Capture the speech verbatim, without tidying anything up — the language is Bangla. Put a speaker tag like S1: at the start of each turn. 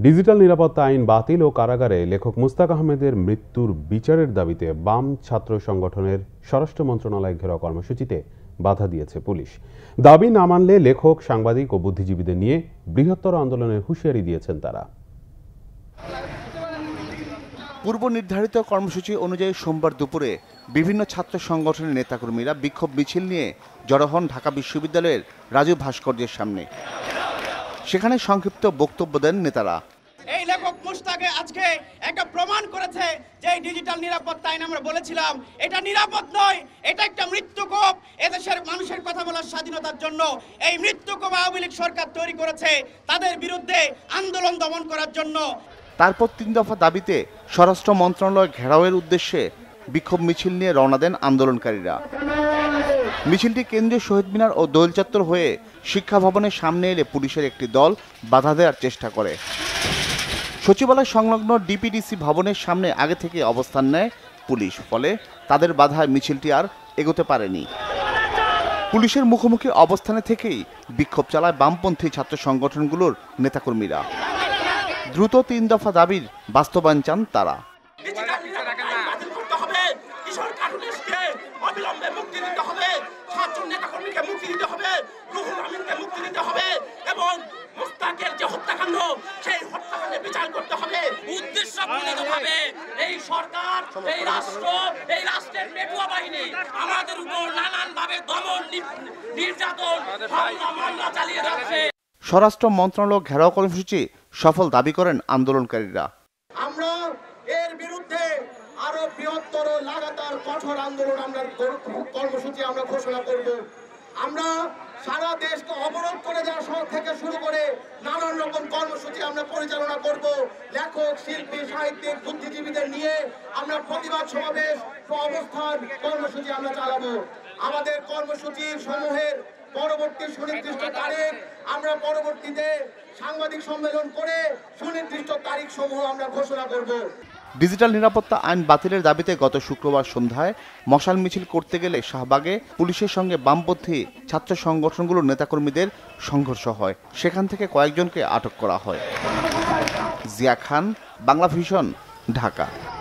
S1: ডিজিটাল নিরাপত্তা আইন বাতিল ও কারাগারে লেখক মুস্তাক আহমেদের মৃত্যুর বিচারের দাবিতে বাম ছাত্র সংগঠনের স্বরাষ্ট্র মন্ত্রণালয় ঘেরাও কর্মসূচিতে বাধা দিয়েছে পুলিশ। দাবি না মানলে লেখক, সাংবাদিক ও বুদ্ধিজীবীদের নিয়ে বৃহত্তর আন্দোলনের হুঁশিয়ারি দিয়েছেন তারা।
S2: পূর্ব নির্ধারিত কর্মসূচি অনুযায়ী সোমবার দুপুরে বিভিন্ন ছাত্র সংগঠনের নেতাকর্মীরা বিক্ষোভ মিছিল নিয়ে জড়ো হন ঢাকা বিশ্ববিদ্যালয়ের রাজু ভাস্কর্যের সামনে। সেখানে সংক্ষিপ্ত বক্তব্য দেন নেতারা।
S3: এই লেখক মুস্তাকে আজকে একটা প্রমাণ করেছে যে এই ডিজিটাল নিরাপত্তা আইন আমরা বলেছিলাম এটা নিরাপদ নয়, এটা একটা মৃত্যুকূপ। এদেশের মানুষের কথা বলার স্বাধীনতার জন্য এই মৃত্যুকূপ আওয়ামী লীগ সরকার তৈরি করেছে, তাদের বিরুদ্ধে আন্দোলন দমন করার জন্য।
S2: তারপর তিন দফা দাবিতে স্বরাষ্ট্র মন্ত্রণালয় ঘেরাওয়ের উদ্দেশ্যে বিক্ষোভ মিছিল নিয়ে রওনা দেন আন্দোলনকারীরা। মিছিলটি কেন্দ্রীয় শহীদ মিনার ও দোয়েল চত্বর হয়ে শিক্ষা ভবনের সামনে এলে পুলিশের একটি দল বাধা দেওয়ার চেষ্টা করে। সচিবালয় সংলগ্ন ডিপিডিসি ভবনের সামনে আগে থেকে অবস্থান নেয় পুলিশ, ফলে তাদের বাধায় মিছিলটি আর এগোতে পারেনি। পুলিশের মুখোমুখি অবস্থানে থেকেই বিক্ষোভ চালায় বামপন্থী ছাত্র সংগঠনগুলোর নেতাকর্মীরা। দ্রুত তিন দফা দাবির বাস্তবায়ন চান তারা। স্বরাষ্ট্র মন্ত্রণালয় ঘেরাও কর্মসূচি সফল দাবি করেন আন্দোলনকারীরা।
S3: আমরা এর বিরুদ্ধে আরো বৃহত্তর লাগাতার কঠোর আন্দোলন আমরা কর্মসূচি আমরা ঘোষণা করব। আমরা সারা দেশকে অবরোধ করে দেওয়া থেকে শুরু করে নানান রকম কর্মসূচি আমরা পরিচালনা করব। লেখক, শিল্পী, সাহিত্যিক, বুদ্ধিজীবীদের নিয়ে আমরা প্রতিবাদ সমাবেশ, অবস্থান কর্মসূচি আমরা চালাবো। আমাদের কর্মসূচির সমূহের পরবর্তী সুনির্দিষ্ট তারিখ আমরা পরবর্তীতে সাংবাদিক সম্মেলন করে সুনির্দিষ্ট তারিখ সমূহ আমরা ঘোষণা করব।
S2: ডিজিটাল নিরাপত্তা আইন বাতিলের দাবিতে গত শুক্রবার সন্ধ্যায় মশাল মিছিল করতে গেলে শাহবাগে পুলিশের সঙ্গে বামপন্থী ছাত্র সংগঠনগুলোর নেতাকর্মীদের সংঘর্ষ হয়। সেখান থেকে কয়েকজনকে আটক করা হয়। জিয়া খান, বাংলাভিশন, ঢাকা।